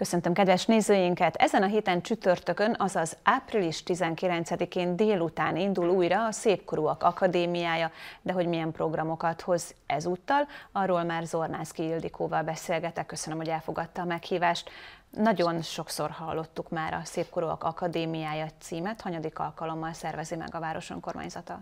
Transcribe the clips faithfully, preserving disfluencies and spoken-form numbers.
Köszöntöm kedves nézőinket! Ezen a héten csütörtökön, azaz április tizenkilencedikén délután indul újra a Szépkorúak Akadémiája, de hogy milyen programokat hoz ezúttal, arról már Zornászky Ildikóval beszélgetek. Köszönöm, hogy elfogadta a meghívást. Nagyon sokszor hallottuk már a Szépkorúak Akadémiája címet. Hanyadik alkalommal szervezi meg a város önkormányzata?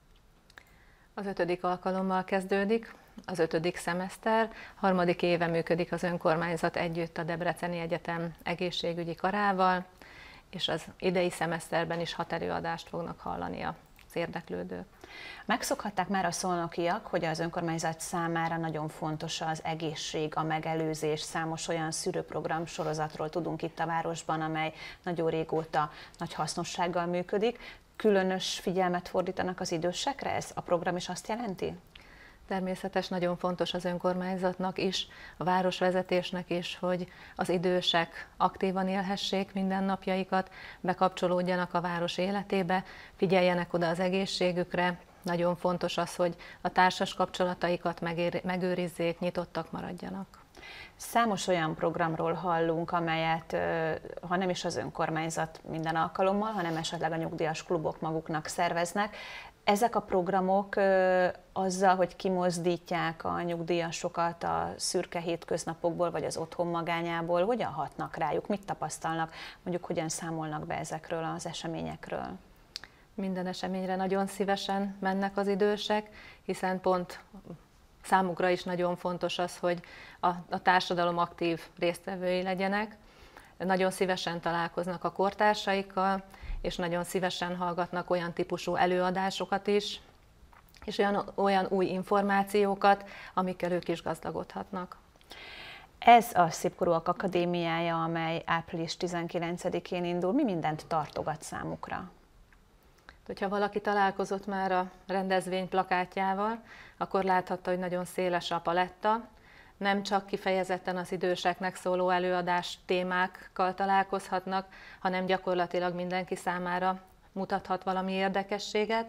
Az ötödik alkalommal kezdődik, az ötödik szemeszter, harmadik éve működik az önkormányzat együtt a Debreceni Egyetem egészségügyi karával, és az idei szemeszterben is hat előadást fognak hallani az érdeklődők. Megszokhatták már a szolnokiak, hogy az önkormányzat számára nagyon fontos az egészség, a megelőzés. Számos olyan szűrőprogram sorozatról tudunk itt a városban, amely nagyon régóta nagy hasznossággal működik. Különös figyelmet fordítanak az idősekre? Ez a program is azt jelenti? Természetes, nagyon fontos az önkormányzatnak is, a városvezetésnek is, hogy az idősek aktívan élhessék mindennapjaikat, bekapcsolódjanak a város életébe, figyeljenek oda az egészségükre. Nagyon fontos az, hogy a társas kapcsolataikat megőrizzék, nyitottak maradjanak. Számos olyan programról hallunk, amelyet, ha nem is az önkormányzat minden alkalommal, hanem esetleg a nyugdíjas klubok maguknak szerveznek. Ezek a programok azzal, hogy kimozdítják a nyugdíjasokat a szürke hétköznapokból, vagy az otthon magányából, hogyan hatnak rájuk? Mit tapasztalnak? Mondjuk hogyan számolnak be ezekről az eseményekről? Minden eseményre nagyon szívesen mennek az idősek, hiszen pont számukra is nagyon fontos az, hogy a, a társadalom aktív résztvevői legyenek. Nagyon szívesen találkoznak a kortársaikkal, és nagyon szívesen hallgatnak olyan típusú előadásokat is, és olyan, olyan új információkat, amikkel ők is gazdagodhatnak. Ez a Szépkorúak Akadémiája, amely április tizenkilencedikén indul, mi mindent tartogat számukra? Hogyha valaki találkozott már a rendezvény plakátjával, akkor láthatta, hogy nagyon széles a paletta. Nem csak kifejezetten az időseknek szóló előadás témákkal találkozhatnak, hanem gyakorlatilag mindenki számára mutathat valami érdekességet.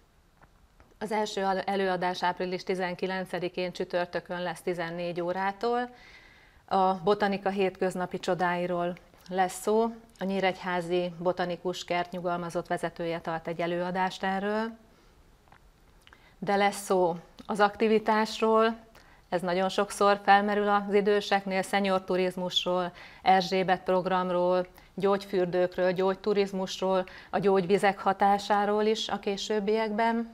Az első előadás április tizenkilencedikén csütörtökön lesz tizennégy órától. A botanika hétköznapi csodáiról lesz szó. A Nyíregyházi Botanikus Kert nyugalmazott vezetője tart egy előadást erről. De lesz szó az aktivitásról, ez nagyon sokszor felmerül az időseknél, seniorturizmusról, Erzsébet programról, gyógyfürdőkről, gyógyturizmusról, a gyógyvizek hatásáról is a későbbiekben,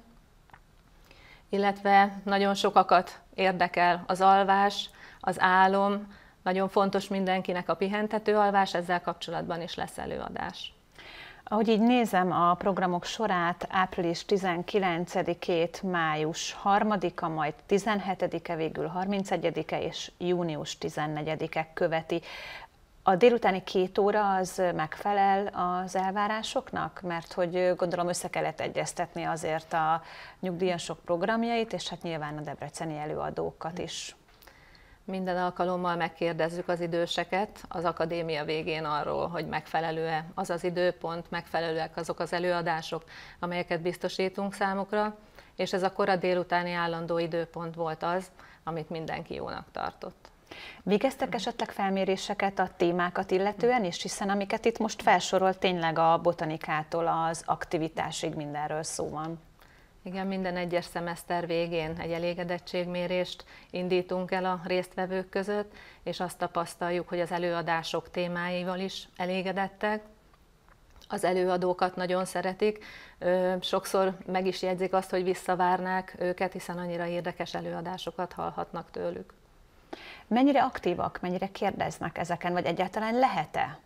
illetve nagyon sokakat érdekel az alvás, az álom, nagyon fontos mindenkinek a pihentető alvás, ezzel kapcsolatban is lesz előadás. Ahogy így nézem a programok sorát, április tizenkilencedikét, május harmadika, majd tizenhetedike, végül harmincegyedike és június tizennegyedike követi. A délutáni két óra az megfelel az elvárásoknak? Mert hogy gondolom össze kellett egyeztetni azért a nyugdíjasok programjait, és hát nyilván a debreceni előadókat is. Minden alkalommal megkérdezzük az időseket az akadémia végén arról, hogy megfelelő-e az az időpont, megfelelőek azok az előadások, amelyeket biztosítunk számukra, és ez a kora délutáni állandó időpont volt az, amit mindenki jónak tartott. Végeztek esetleg felméréseket a témákat illetően is, hiszen amiket itt most felsorolt, tényleg a botanikától az aktivitásig mindenről szó van. Igen, minden egyes szemeszter végén egy elégedettségmérést indítunk el a résztvevők között, és azt tapasztaljuk, hogy az előadások témáival is elégedettek. Az előadókat nagyon szeretik, sokszor meg is jegyzik azt, hogy visszavárnák őket, hiszen annyira érdekes előadásokat hallhatnak tőlük. Mennyire aktívak, mennyire kérdeznek ezeken, vagy egyáltalán lehet-e?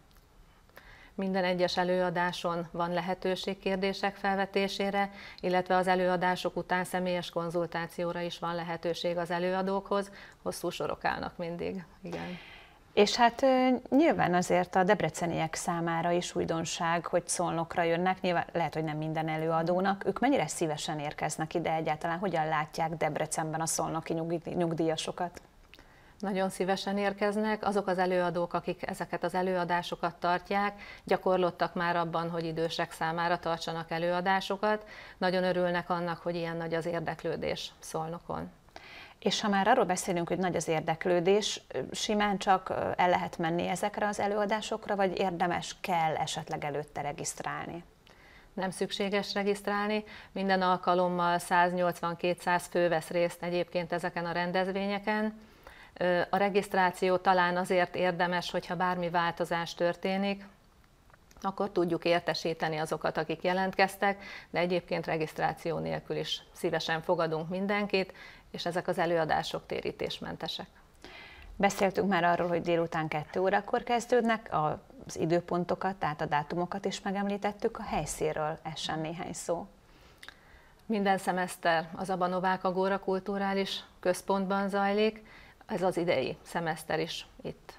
Minden egyes előadáson van lehetőség kérdések felvetésére, illetve az előadások után személyes konzultációra is van lehetőség az előadókhoz. Hosszú sorok állnak mindig. Igen. És hát nyilván azért a debreceniek számára is újdonság, hogy Szolnokra jönnek. Nyilván lehet, hogy nem minden előadónak. Ők mennyire szívesen érkeznek ide egyáltalán? Hogyan látják Debrecenben a szolnoki nyugdíjasokat? Nagyon szívesen érkeznek. Azok az előadók, akik ezeket az előadásokat tartják, gyakorlottak már abban, hogy idősek számára tartsanak előadásokat. Nagyon örülnek annak, hogy ilyen nagy az érdeklődés Szolnokon. És ha már arról beszélünk, hogy nagy az érdeklődés, simán csak el lehet menni ezekre az előadásokra, vagy érdemes, kell esetleg előtte regisztrálni? Nem szükséges regisztrálni, minden alkalommal száznyolcvan-kétszáz fő vesz részt egyébként ezeken a rendezvényeken. A regisztráció talán azért érdemes, hogyha bármi változás történik, akkor tudjuk értesíteni azokat, akik jelentkeztek, de egyébként regisztráció nélkül is szívesen fogadunk mindenkit, és ezek az előadások térítésmentesek. Beszéltünk már arról, hogy délután kettő órakor kezdődnek, az időpontokat, tehát a dátumokat is megemlítettük, a helyszínről essen néhány szó. Minden szemeszter az Aba Novák Agora Kulturális Központban zajlik, ez az idei szemeszter is itt.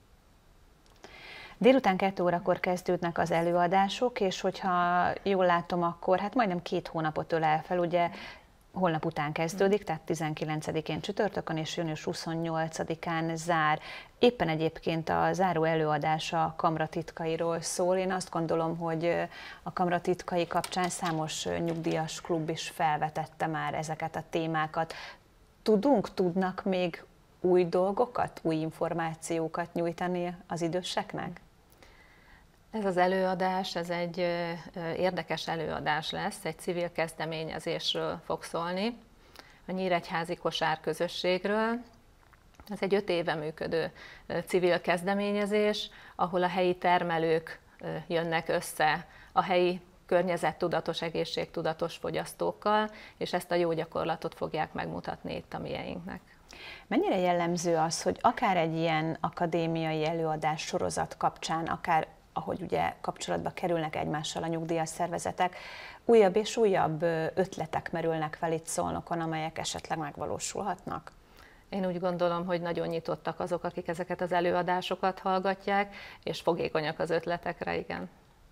Délután kettő órakor kezdődnek az előadások, és hogyha jól látom, akkor hát majdnem két hónapot ölel fel, ugye holnap után kezdődik, tehát tizenkilencedikén csütörtökön és június huszonnyolcadikán zár. Éppen egyébként a záró előadás a kamratitkairól szól. Én azt gondolom, hogy a kamratitkai kapcsán számos nyugdíjas klub is felvetette már ezeket a témákat. Tudunk, tudnak még új dolgokat, új információkat nyújtani az időseknek? Ez az előadás, ez egy érdekes előadás lesz, egy civil kezdeményezésről fog szólni, a Nyíregyházi Kosárközösségről. Ez egy öt éve működő civil kezdeményezés, ahol a helyi termelők jönnek össze a helyi környezettudatos, egészségtudatos fogyasztókkal, és ezt a jó gyakorlatot fogják megmutatni itt a mieinknek. Mennyire jellemző az, hogy akár egy ilyen akadémiai előadás sorozat kapcsán, akár ahogy ugye kapcsolatba kerülnek egymással a nyugdíjas szervezetek, újabb és újabb ötletek merülnek fel itt Szolnokon, amelyek esetleg megvalósulhatnak? Én úgy gondolom, hogy nagyon nyitottak azok, akik ezeket az előadásokat hallgatják, és fogékonyak az ötletekre, igen.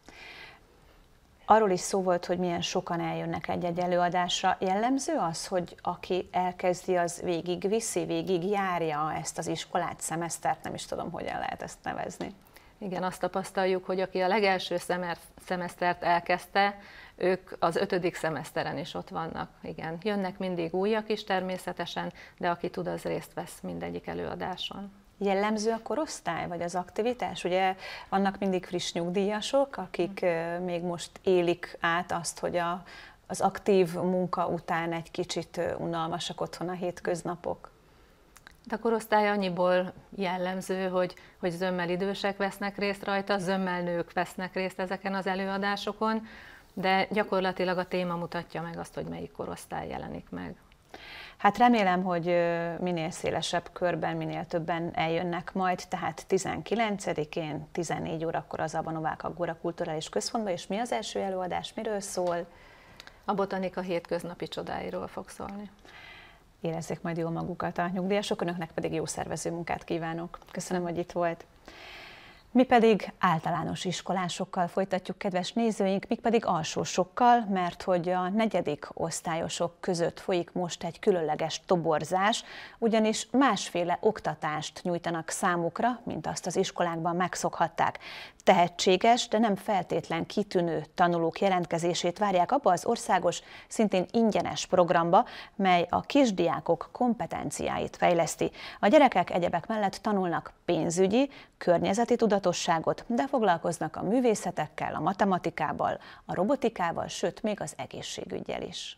Arról is szó volt, hogy milyen sokan eljönnek egy-egy előadásra. Jellemző az, hogy aki elkezdi, az végig viszi, végig járja ezt az iskolát, szemesztert, nem is tudom, hogyan lehet ezt nevezni. Igen, azt tapasztaljuk, hogy aki a legelső szemesztert elkezdte, ők az ötödik szemeszteren is ott vannak. Igen, jönnek mindig újak is természetesen, de aki tud, az részt vesz mindegyik előadáson. Jellemző a korosztály, vagy az aktivitás? Ugye vannak mindig friss nyugdíjasok, akik hmm. még most élik át azt, hogy a, az aktív munka után egy kicsit unalmasak otthon a hétköznapok. A korosztály annyiból jellemző, hogy, hogy zömmel idősek vesznek részt rajta, zömmel nők vesznek részt ezeken az előadásokon, de gyakorlatilag a téma mutatja meg azt, hogy melyik korosztály jelenik meg. Hát remélem, hogy minél szélesebb körben, minél többen eljönnek majd, tehát tizenkilencedikén, tizennégy órakor az Aba Novák Agora Kulturális Központban, és mi az első előadás, miről szól? A botanika hétköznapi csodáiról fog szólni. Érezzék majd jól magukat a nyugdíjasok, önöknek pedig jó szervező munkát kívánok. Köszönöm, hogy itt volt. Mi pedig általános iskolásokkal folytatjuk, kedves nézőink, mi pedig alsósokkal, mert hogy a negyedik osztályosok között folyik most egy különleges toborzás, ugyanis másféle oktatást nyújtanak számukra, mint azt az iskolákban megszokhatták. Tehetséges, de nem feltétlen kitűnő tanulók jelentkezését várják abba az országos, szintén ingyenes programba, mely a kisdiákok kompetenciáit fejleszti. A gyerekek egyebek mellett tanulnak pénzügyi, környezeti tudatosságot, de foglalkoznak a művészetekkel, a matematikával, a robotikával, sőt, még az egészségüggyel is.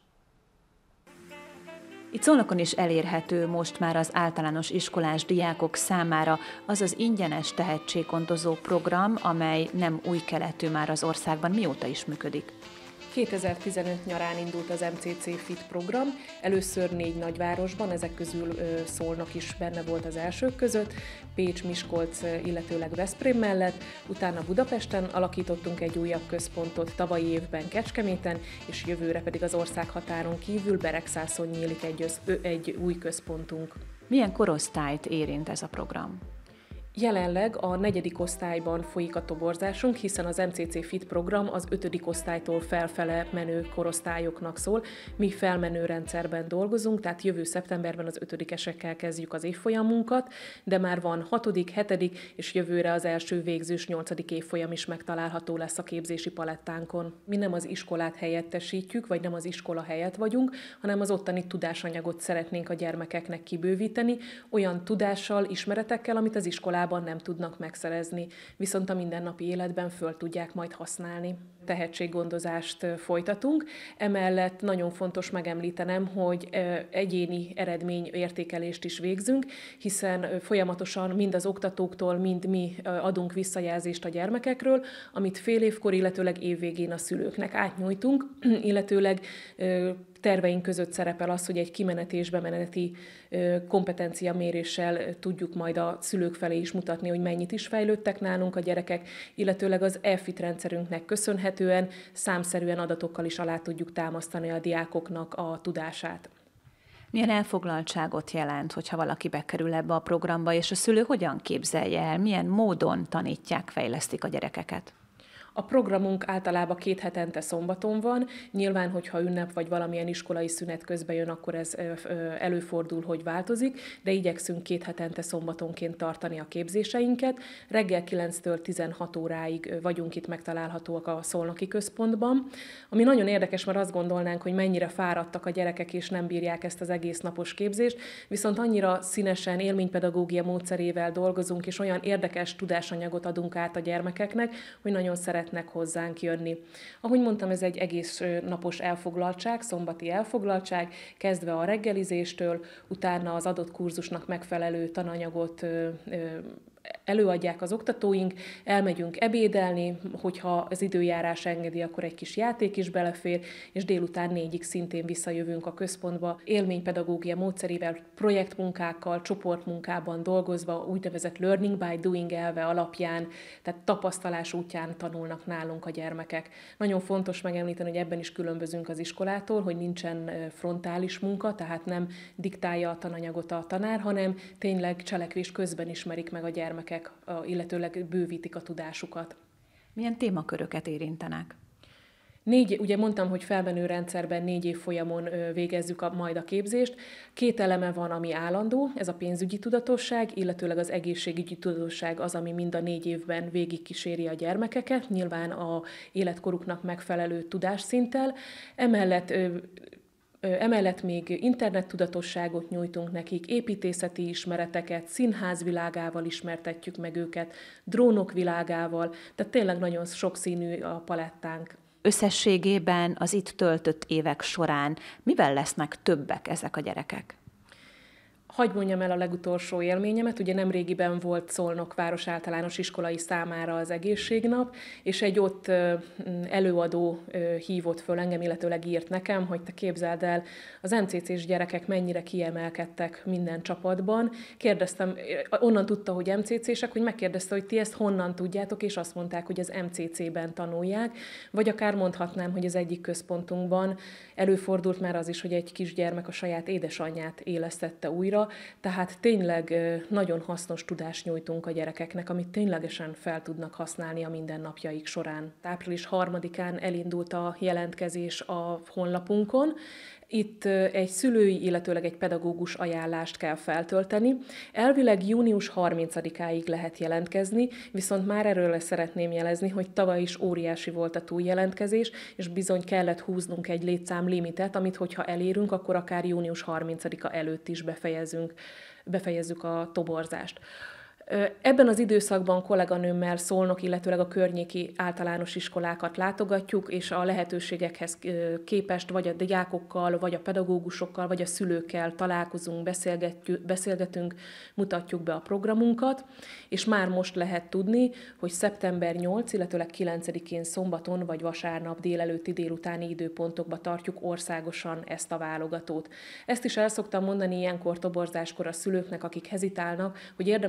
Itt Szolnokon is elérhető most már az általános iskolás diákok számára az az ingyenes tehetséggondozó program, amely nem új keletű már az országban, mióta is működik. kétezer-tizenöt nyarán indult az em cé cé Fit program, először négy nagyvárosban, ezek közül Szolnok is benne volt az elsők között, Pécs, Miskolc, illetőleg Veszprém mellett, utána Budapesten alakítottunk egy újabb központot, tavalyi évben Kecskeméten, és jövőre pedig az országhatáron kívül Beregszászon nyílik egy, össz, egy új központunk. Milyen korosztályt érint ez a program? Jelenleg a negyedik osztályban folyik a toborzásunk, hiszen az em cé cé Fit program az ötödik osztálytól felfele menő korosztályoknak szól. Mi felmenő rendszerben dolgozunk, tehát jövő szeptemberben az ötödikesekkel kezdjük az évfolyamunkat, de már van hatodik, hetedik és jövőre az első végzős nyolcadik évfolyam is megtalálható lesz a képzési palettánkon. Mi nem az iskolát helyettesítjük, vagy nem az iskola helyett vagyunk, hanem az ottani tudásanyagot szeretnénk a gyermekeknek kibővíteni, olyan tudással, ismeretekkel, amit az iskolában nem tudnak megszerezni, viszont a mindennapi életben föl tudják majd használni. Tehetséggondozást folytatunk, emellett nagyon fontos megemlítenem, hogy egyéni eredményértékelést is végzünk, hiszen folyamatosan mind az oktatóktól, mind mi adunk visszajelzést a gyermekekről, amit fél évkor, illetőleg évvégén a szülőknek átnyújtunk, illetőleg terveink között szerepel az, hogy egy kimeneti és bemeneti kompetenciaméréssel tudjuk majd a szülők felé is mutatni, hogy mennyit is fejlődtek nálunk a gyerekek, illetőleg az e-fit rendszerünknek köszönhetően számszerűen adatokkal is alá tudjuk támasztani a diákoknak a tudását. Milyen elfoglaltságot jelent, hogyha valaki bekerül ebbe a programba, és a szülő hogyan képzelje el, milyen módon tanítják, fejlesztik a gyerekeket? A programunk általában két hetente szombaton van, nyilván, hogyha ünnep vagy valamilyen iskolai szünet közben jön, akkor ez előfordul, hogy változik, de igyekszünk két hetente szombatonként tartani a képzéseinket. Reggel kilenctől tizenhat óráig vagyunk itt megtalálhatóak a Szolnoki Központban, ami nagyon érdekes, mert azt gondolnánk, hogy mennyire fáradtak a gyerekek, és nem bírják ezt az egész napos képzést, viszont annyira színesen élménypedagógia módszerével dolgozunk, és olyan érdekes tudásanyagot adunk át a gyermekeknek, hogy nagyon szeretnék hozzánk jönni. Ahogy mondtam, ez egy egész napos elfoglaltság, szombati elfoglaltság, kezdve a reggelizéstől, utána az adott kurzusnak megfelelő tananyagot előadják az oktatóink, elmegyünk ebédelni, hogyha az időjárás engedi, akkor egy kis játék is belefér, és délután négyig szintén visszajövünk a központba, élménypedagógia módszerével, projektmunkákkal, csoportmunkában dolgozva, úgynevezett learning by doing elve alapján, tehát tapasztalás útján tanulnak nálunk a gyermekek. Nagyon fontos megemlíteni, hogy ebben is különbözünk az iskolától, hogy nincsen frontális munka, tehát nem diktálja a tananyagot a tanár, hanem tényleg cselekvés közben ismerik meg a gyermekek, illetőleg bővítik a tudásukat. Milyen témaköröket érintenek? Négy, ugye mondtam, hogy felmenő rendszerben négy év folyamon végezzük a, majd a képzést. Két eleme van, ami állandó, ez a pénzügyi tudatosság, illetőleg az egészségügyi tudatosság az, ami mind a négy évben végigkíséri a gyermekeket, nyilván a életkoruknak megfelelő tudásszinttel. Emellett Emellett még internettudatosságot nyújtunk nekik, építészeti ismereteket, színház világával ismertetjük meg őket, drónok világával, tehát tényleg nagyon sokszínű a palettánk. Összességében az itt töltött évek során mivel lesznek többek ezek a gyerekek? Hagy mondjam el a legutolsó élményemet, ugye nemrégiben volt Szolnok város általános iskolai számára az egészségnap, és egy ott előadó hívott föl engem, illetőleg írt nekem, hogy te képzeld el, az em cé cés gyerekek mennyire kiemelkedtek minden csapatban. Kérdeztem, onnan tudta, hogy em cé cések, hogy megkérdezte, hogy ti ezt honnan tudjátok, és azt mondták, hogy az em cé cében tanulják, vagy akár mondhatnám, hogy az egyik központunkban előfordult már az is, hogy egy kisgyermek a saját édesanyját élesztette újra, tehát tényleg nagyon hasznos tudást nyújtunk a gyerekeknek, amit ténylegesen fel tudnak használni a mindennapjaik során. Április harmadikán elindult a jelentkezés a honlapunkon. Itt egy szülői, illetőleg egy pedagógus ajánlást kell feltölteni. Elvileg június harmincadikáig lehet jelentkezni, viszont már erről szeretném jelezni, hogy tavaly is óriási volt a túljelentkezés, és bizony kellett húznunk egy létszámlimitet, amit hogyha elérünk, akkor akár június harmincadika előtt is befejezünk, befejezzük a toborzást. Ebben az időszakban kolléganőmmel Szolnok, illetőleg a környéki általános iskolákat látogatjuk, és a lehetőségekhez képest vagy a diákokkal, vagy a pedagógusokkal, vagy a szülőkkel találkozunk, beszélgetünk, mutatjuk be a programunkat, és már most lehet tudni, hogy szeptember nyolcadikán, illetőleg kilencedikén szombaton vagy vasárnap délelőtti délutáni időpontokba tartjuk országosan ezt a válogatót. Ezt is el szoktam mondani ilyenkor toborzáskor a szülőknek, akik hezitálnak, hogy érdemes most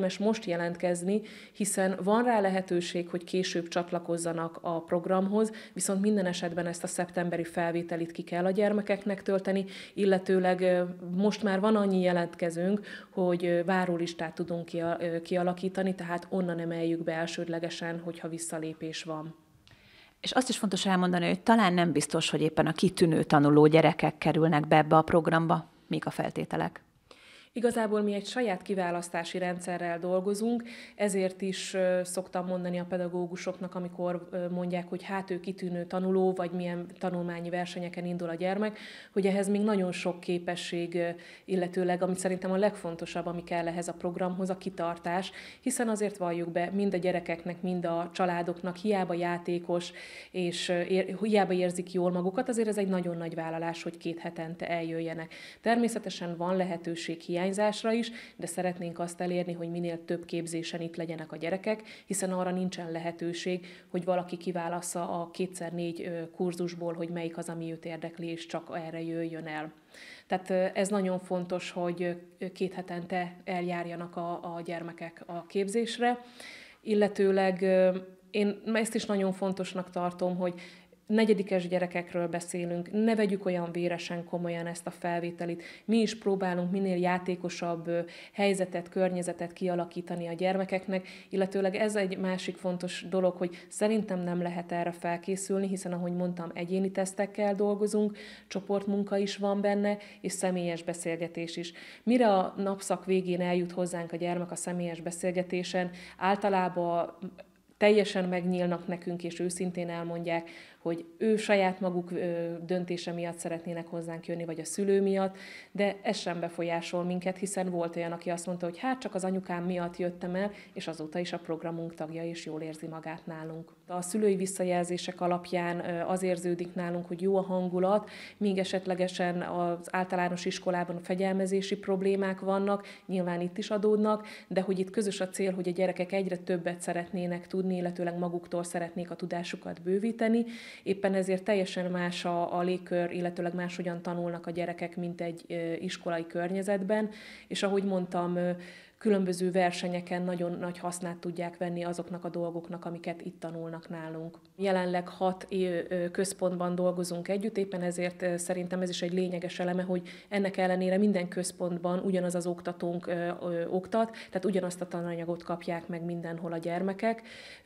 most jelentkezni, hiszen van rá lehetőség, hogy később csatlakozzanak a programhoz, viszont minden esetben ezt a szeptemberi felvételit ki kell a gyermekeknek tölteni, illetőleg most már van annyi jelentkezőnk, hogy várólistát tudunk kialakítani, tehát onnan emeljük be elsődlegesen, hogyha visszalépés van. És azt is fontos elmondani, hogy talán nem biztos, hogy éppen a kitűnő tanuló gyerekek kerülnek be ebbe a programba, mik a feltételek. Igazából mi egy saját kiválasztási rendszerrel dolgozunk, ezért is szoktam mondani a pedagógusoknak, amikor mondják, hogy hát ő kitűnő tanuló, vagy milyen tanulmányi versenyeken indul a gyermek, hogy ehhez még nagyon sok képesség, illetőleg, amit szerintem a legfontosabb, ami kell ehhez a programhoz, a kitartás, hiszen azért valljuk be, mind a gyerekeknek, mind a családoknak, hiába játékos, és ér, hiába érzik jól magukat, azért ez egy nagyon nagy vállalás, hogy két hetente eljöjjenek. Természetesen van lehetőség hiány, is, de szeretnénk azt elérni, hogy minél több képzésen itt legyenek a gyerekek, hiszen arra nincsen lehetőség, hogy valaki kiválassza a kétszer négy kurzusból, hogy melyik az, ami őt érdekli, és csak erre jöjjön el. Tehát ez nagyon fontos, hogy két hetente eljárjanak a, a gyermekek a képzésre, illetőleg én ezt is nagyon fontosnak tartom, hogy negyedikes gyerekekről beszélünk, ne vegyük olyan véresen komolyan ezt a felvételit. Mi is próbálunk minél játékosabb helyzetet, környezetet kialakítani a gyermekeknek, illetőleg ez egy másik fontos dolog, hogy szerintem nem lehet erre felkészülni, hiszen ahogy mondtam, egyéni tesztekkel dolgozunk, csoportmunka is van benne, és személyes beszélgetés is. Mire a napszak végén eljut hozzánk a gyermek a személyes beszélgetésen, általában teljesen megnyílnak nekünk, és őszintén elmondják, hogy ő saját maguk döntése miatt szeretnének hozzánk jönni, vagy a szülő miatt, de ez sem befolyásol minket, hiszen volt olyan, aki azt mondta, hogy hát csak az anyukám miatt jöttem el, és azóta is a programunk tagja, és jól érzi magát nálunk. A szülői visszajelzések alapján az érződik nálunk, hogy jó a hangulat, míg esetlegesen az általános iskolában a fegyelmezési problémák vannak, nyilván itt is adódnak, de hogy itt közös a cél, hogy a gyerekek egyre többet szeretnének tudni, illetőleg maguktól szeretnék a tudásukat bővíteni. Éppen ezért teljesen más a, a légkör, illetőleg máshogyan tanulnak a gyerekek, mint egy iskolai környezetben, és ahogy mondtam, különböző versenyeken nagyon nagy hasznát tudják venni azoknak a dolgoknak, amiket itt tanulnak nálunk. Jelenleg hat központban dolgozunk együtt, éppen ezért szerintem ez is egy lényeges eleme, hogy ennek ellenére minden központban ugyanaz az oktatónk ö, ö, oktat, tehát ugyanazt a tananyagot kapják meg mindenhol a gyermekek.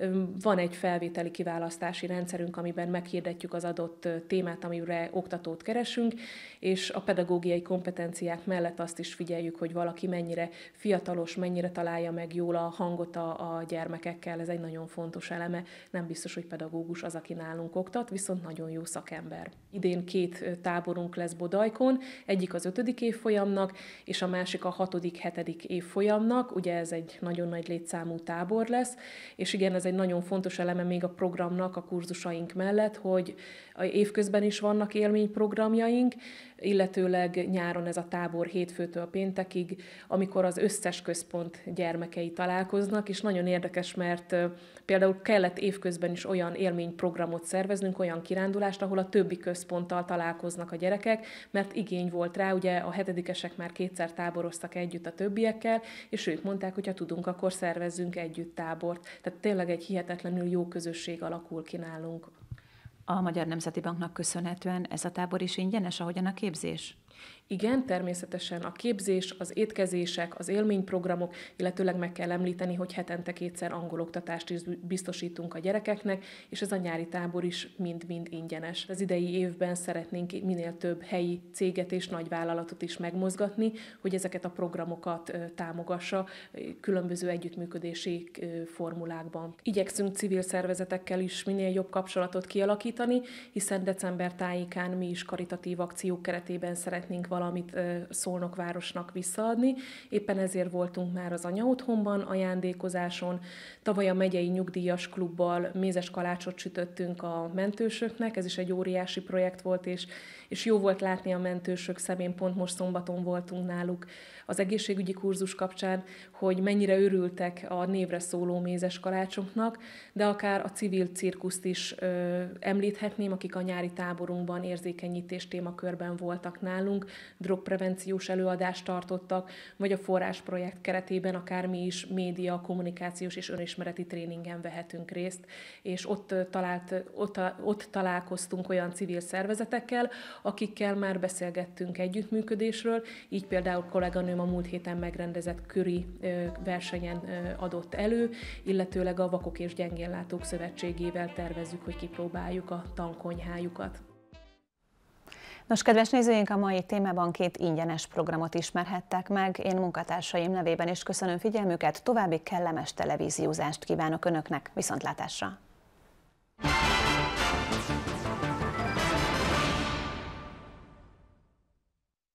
Van egy felvételi kiválasztási rendszerünk, amiben meghirdetjük az adott témát, amire oktatót keresünk, és a pedagógiai kompetenciák mellett azt is figyeljük, hogy valaki mennyire fiatalos, mennyire találja meg jól a hangot a, a gyermekekkel, ez egy nagyon fontos eleme. Nem biztos, hogy pedagógus az, aki nálunk oktat, viszont nagyon jó szakember. Idén két táborunk lesz Bodajkon, egyik az ötödik évfolyamnak, és a másik a hatodik, hetedik évfolyamnak, ugye ez egy nagyon nagy létszámú tábor lesz, és igen, ez egy nagyon fontos eleme még a programnak, a kurzusaink mellett, hogy évközben is vannak élményprogramjaink, illetőleg nyáron ez a tábor hétfőtől péntekig, amikor az összes központ gyermekei találkoznak, és nagyon érdekes, mert például kellett évközben is olyan élményprogramot szerveznünk, olyan kirándulást, ahol a többi központtal találkoznak a gyerekek, mert igény volt rá, ugye a hetedikesek már kétszer táboroztak együtt a többiekkel, és ők mondták, hogy ha tudunk, akkor szervezzünk együtt tábort. Tehát tényleg egy hihetetlenül jó közösség alakul ki nálunk. A Magyar Nemzeti Banknak köszönhetően ez a tábor is ingyenes, ahogyan a képzés? Igen, természetesen a képzés, az étkezések, az élményprogramok, illetőleg meg kell említeni, hogy hetente kétszer angoloktatást is biztosítunk a gyerekeknek, és ez a nyári tábor is mind-mind ingyenes. Az idei évben szeretnénk minél több helyi céget és nagyvállalatot is megmozgatni, hogy ezeket a programokat támogassa különböző együttműködési formulákban. Igyekszünk civil szervezetekkel is minél jobb kapcsolatot kialakítani, hiszen december tájékán mi is karitatív akciók keretében szeretnénk valamit Szolnok városnak visszaadni. Éppen ezért voltunk már az anyaotthonban ajándékozáson. Tavaly a megyei nyugdíjas klubbal mézes kalácsot sütöttünk a mentősöknek, ez is egy óriási projekt volt, és és jó volt látni a mentősök szemén, pont most szombaton voltunk náluk az egészségügyi kurzus kapcsán, hogy mennyire örültek a névre szóló mézes kalácsoknak, de akár a civil cirkuszt is ö, említhetném, akik a nyári táborunkban érzékenyítés témakörben voltak nálunk, drogprevenciós előadást tartottak, vagy a forrásprojekt keretében akár mi is média, kommunikációs és önismereti tréningen vehetünk részt, és ott, talált, ott, ott találkoztunk olyan civil szervezetekkel, akikkel már beszélgettünk együttműködésről, így például kolléganőm a múlt héten megrendezett köri versenyen adott elő, illetőleg a Vakok és Gyengénlátók Szövetségével tervezzük, hogy kipróbáljuk a tankonyhájukat. Nos, kedves nézőink, a mai témában két ingyenes programot ismerhettek meg. Én munkatársaim nevében is köszönöm figyelmüket, további kellemes televíziózást kívánok Önöknek, viszontlátásra!